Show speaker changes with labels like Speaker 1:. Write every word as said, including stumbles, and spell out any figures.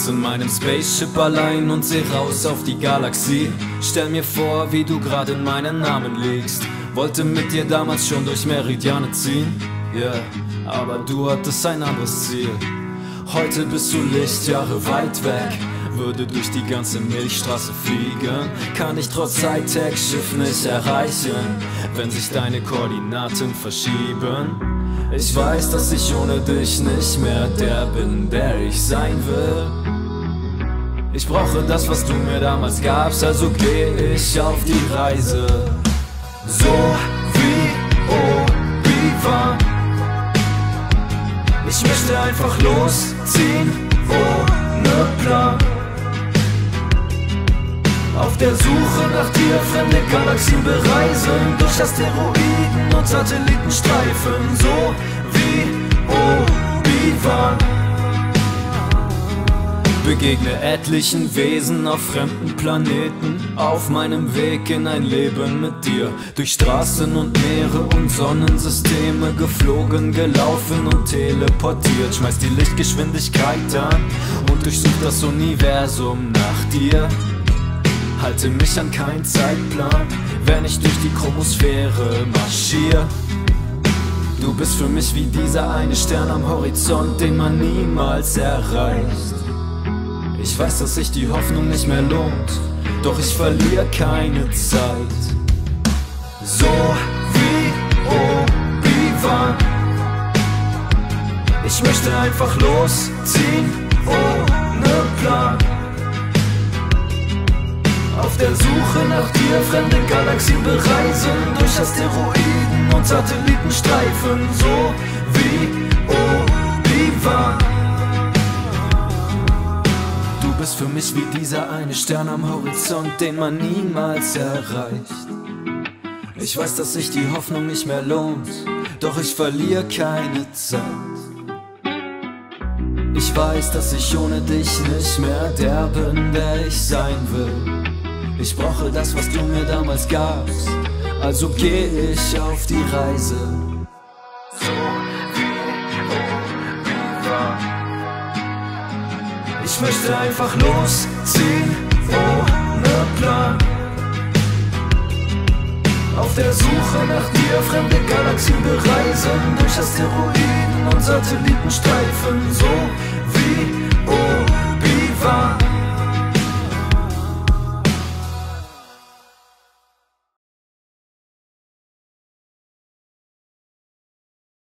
Speaker 1: sitz in meinem Spaceship allein und seh raus auf die Galaxie. Stell mir vor, wie du gerade in meinen Namen liegst. Wollte mit dir damals schon durch Meridiane ziehen, yeah, aber du hattest ein anderes Ziel. Heute bist du Lichtjahre weit weg, würde durch die ganze Milchstraße fliegen. Kann ich trotz Hightech-Schiff nicht erreichen, wenn sich deine Koordinaten verschieben. Ich weiß, dass ich ohne dich nicht mehr der bin, der ich sein will. Ich brauche das, was du mir damals gabst, also geh ich auf die Reise. So wie Obi-Wan. Ich möchte einfach losziehen, ohne Plan. Auf der Suche nach dir, fremde Galaxien bereisen, durch Asteroiden und Satellitenstreifen, so wie Obi-Wan. Begegne etlichen Wesen auf fremden Planeten, auf meinem Weg in ein Leben mit dir. Durch Straßen und Meere und Sonnensysteme geflogen, gelaufen und teleportiert. Schmeiß die Lichtgeschwindigkeit an und durchsuch das Universum nach dir. Halte mich an keinen Zeitplan, wenn ich durch die Chromosphäre marschier. Du bist für mich wie dieser eine Stern am Horizont, den man niemals erreicht. Ich weiß, dass sich die Hoffnung nicht mehr lohnt, doch ich verliere keine Zeit. So wie Obi-Wan. Ich möchte einfach losziehen, ohne Plan. Auf der Suche nach dir, fremde Galaxien bereisen, durch Asteroiden und Satellitenstreifen, so wie Obi-Wan. Du bist für mich wie dieser eine Stern am Horizont, den man niemals erreicht. Ich weiß, dass sich die Hoffnung nicht mehr lohnt, doch ich verliere keine Zeit. Ich weiß, dass ich ohne dich nicht mehr der bin, der ich sein will. Ich brauche das, was du mir damals gabst, also geh ich auf die Reise. So wie Obi-Wan. Ich möchte einfach losziehen, ohne Plan. Auf der Suche nach dir, fremde Galaxien bereisen, durch Asteroiden und Satellitenstreifen, so wie Obi-Wan.